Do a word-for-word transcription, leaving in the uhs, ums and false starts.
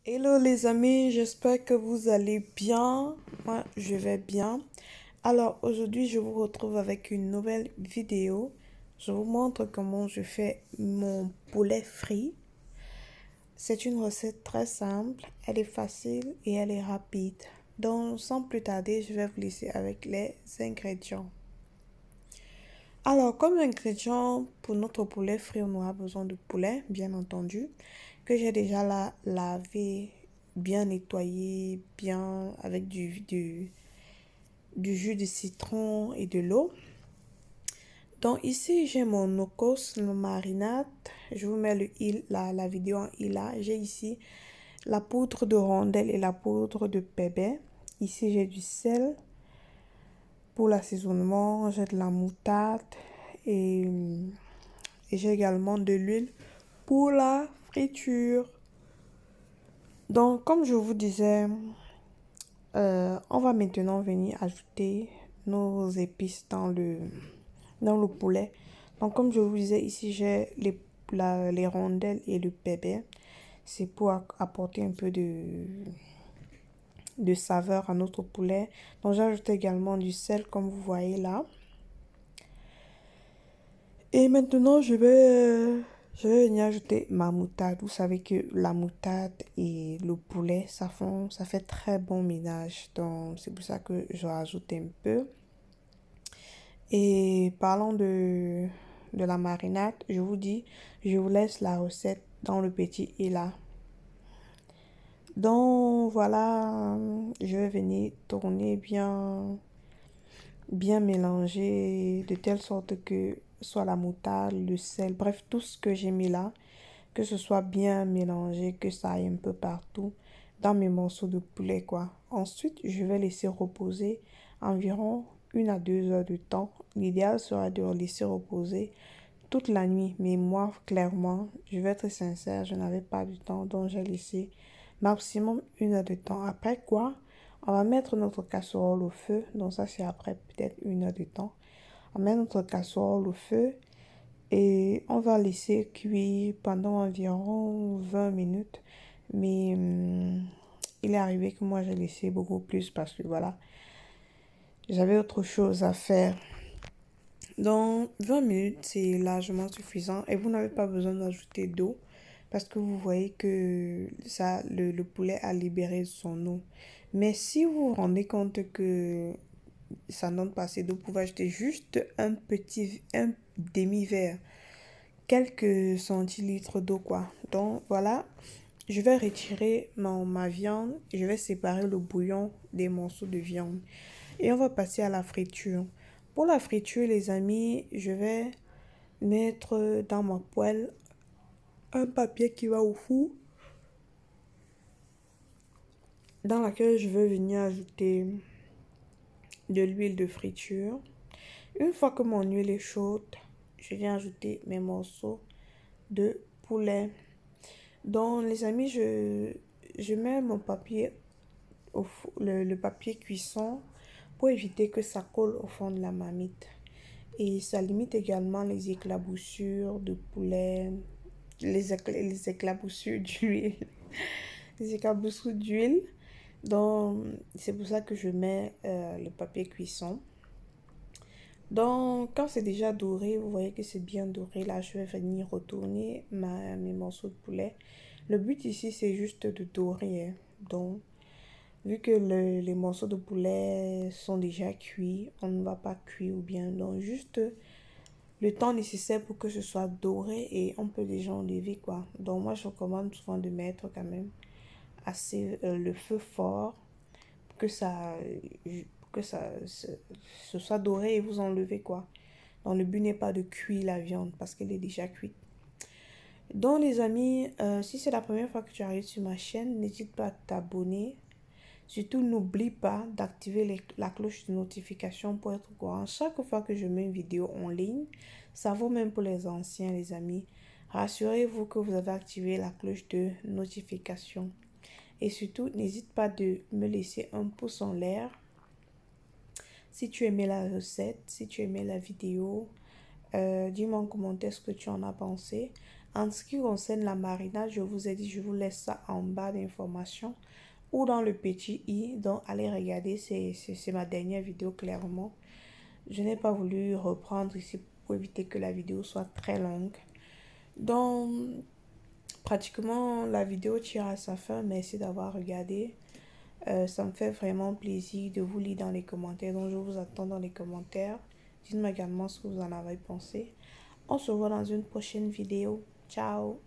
Hello les amis, j'espère que vous allez bien. Moi, je vais bien. Alors aujourd'hui, je vous retrouve avec une nouvelle vidéo. Je vous montre comment je fais mon poulet frit. C'est une recette très simple, elle est facile et elle est rapide. Donc sans plus tarder, je vais vous laisser avec les ingrédients. Alors, comme ingrédient pour notre poulet frit, on aura besoin de poulet, bien entendu, que j'ai déjà la, lavé, bien nettoyé, bien avec du, du, du jus de citron et de l'eau. Donc ici, j'ai mon okos, le marinade. Je vous mets le il, la, la vidéo en il là. J'ai ici la poudre de rondelle et la poudre de pépé. Ici, j'ai du sel pour l'assaisonnement. J'ai de la moutarde et... Et j'ai également de l'huile pour la friture. Donc, comme je vous disais, euh, on va maintenant venir ajouter nos épices dans le, dans le poulet. Donc, comme je vous disais, ici, j'ai les, la, les rondelles et le pépé. C'est pour apporter un peu de, de saveur à notre poulet. Donc, j'ajoute également du sel, comme vous voyez là. Et maintenant, je vais, je vais venir ajouter ma moutarde. Vous savez que la moutarde et le poulet, ça, font, ça fait très bon ménage. Donc, c'est pour ça que je rajoute un peu. Et parlant de, de la marinade, je vous dis, je vous laisse la recette dans le petit et là. Donc, voilà, je vais venir tourner bien, bien mélanger de telle sorte que soit la moutarde, le sel, bref, tout ce que j'ai mis là, que ce soit bien mélangé, que ça aille un peu partout dans mes morceaux de poulet, quoi. Ensuite, je vais laisser reposer environ une à deux heures de temps. L'idéal sera de laisser reposer toute la nuit. Mais moi, clairement, je vais être sincère, je n'avais pas du temps, donc j'ai laissé maximum une heure de temps. Après quoi, on va mettre notre casserole au feu. Donc ça, c'est après peut-être une heure de temps. On met notre casserole au feu et on va laisser cuire pendant environ vingt minutes. Mais hum, il est arrivé que moi, j'ai laissé beaucoup plus parce que voilà, j'avais autre chose à faire. Donc, vingt minutes, c'est largement suffisant et vous n'avez pas besoin d'ajouter d'eau parce que vous voyez que ça, le, le poulet a libéré son eau. Mais si vous vous rendez compte que ça ne donne pas assez d'eau, vous pouvez ajouter juste un petit, un demi-verre, quelques centilitres d'eau, quoi. Donc, voilà, je vais retirer mon, ma viande, je vais séparer le bouillon des morceaux de viande et on va passer à la friture. Pour la friture, les amis, je vais mettre dans ma poêle un papier qui va au four, dans laquelle je vais venir ajouter de l'huile de friture. Une fois que mon huile est chaude, je viens ajouter mes morceaux de poulet. Donc, les amis, je, je mets mon papier, au four, le, le papier cuisson pour éviter que ça colle au fond de la marmite. Et ça limite également les éclaboussures de poulet, les, écl les éclaboussures d'huile. Les éclaboussures d'huile. Donc, c'est pour ça que je mets euh, le papier cuisson. Donc, quand c'est déjà doré, vous voyez que c'est bien doré. Là, je vais venir retourner ma, mes morceaux de poulet. Le but ici, c'est juste de dorer. Hein. Donc, vu que le, les morceaux de poulet sont déjà cuits, on ne va pas cuire ou bien. Donc, juste le temps nécessaire pour que ce soit doré et on peut déjà enlever, quoi. Donc, moi, je recommande souvent de mettre quand même assez euh, le feu fort pour que ça, pour que ça se, se soit doré et vous enlevez, quoi. Donc, le but n'est pas de cuire la viande parce qu'elle est déjà cuite. Donc, les amis, euh, si c'est la première fois que tu arrives sur ma chaîne, n'hésite pas à t'abonner. Surtout, n'oublie pas d'activer la cloche de notification pour être au courant chaque fois que je mets une vidéo en ligne. Ça vaut même pour les anciens, les amis. Rassurez-vous que vous avez activé la cloche de notification. Et surtout, n'hésite pas de me laisser un pouce en l'air si tu aimais la recette, si tu aimais la vidéo. Euh, dis-moi en commentaire ce que tu en as pensé. En ce qui concerne la marinade, je vous ai dit, je vous laisse ça en bas d'informations ou dans le petit i. Donc, allez regarder, c'est ma dernière vidéo clairement. Je n'ai pas voulu reprendre ici pour éviter que la vidéo soit très longue. Donc, pratiquement, la vidéo tire à sa fin. Merci d'avoir regardé. Euh, ça me fait vraiment plaisir de vous lire dans les commentaires. Donc, je vous attends dans les commentaires. Dites-moi également ce que vous en avez pensé. On se revoit dans une prochaine vidéo. Ciao!